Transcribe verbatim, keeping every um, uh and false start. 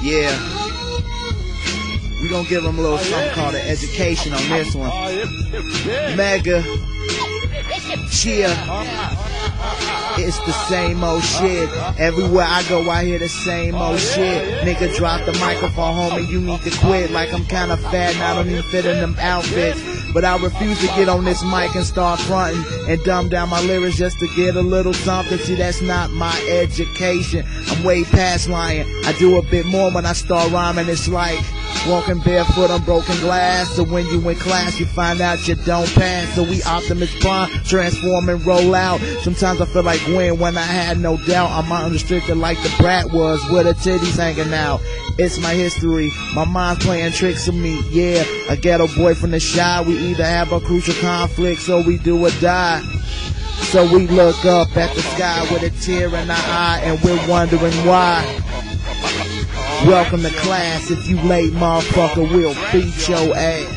Yeah. We gonna give them a little something called an education on this one. Mega. Cheer. It's the same old shit. Everywhere I go, I hear the same old shit. Nigga, drop the microphone, homie, you need to quit. Like I'm kinda fat and I don't even fit in them outfits. But I refuse to get on this mic and start fronting and dumb down my lyrics just to get a little something. See, that's not my education. I'm way past lying. I do a bit more when I start rhyming. It's like walking barefoot on broken glass. So when you in class, you find out you don't pass. So we Optimus Prime, transform and roll out. Sometimes I feel like Gwen when I had no doubt. I'm unrestricted like the brat was, with her titties hanging out. It's my history, my mind's playing tricks on me. Yeah, a ghetto boy from the shy. We either have a crucial conflict or we do or die. So we look up at the sky with a tear in our eye and we're wondering why. Welcome to class. If you late, motherfucker, we'll beat your ass.